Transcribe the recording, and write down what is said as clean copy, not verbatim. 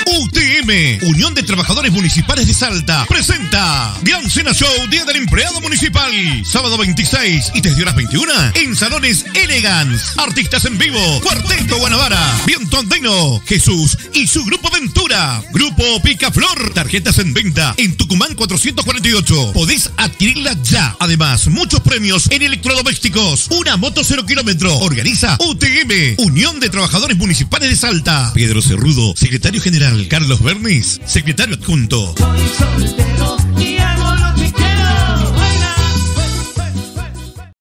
UTM, Unión de Trabajadores Municipales de Salta, presenta Gran Cena Show Día del Empleado Municipal, sábado 26 y desde horas 21 en Salones Elegance. Artistas en vivo, Cuarteto Guanabara, Viento Andino, Jesús y su Grupo Ventura, Grupo Picaflor. Tarjetas en venta en Tucumán 448. Podés adquirirla ya. Además, muchos premios en electrodomésticos. Una moto 0 kilómetro. Organiza UTM, Unión de Trabajadores Municipales de Salta. Pedro Cerrudo, secretario general. Carlos Bernis, secretario adjunto. Soy soltero.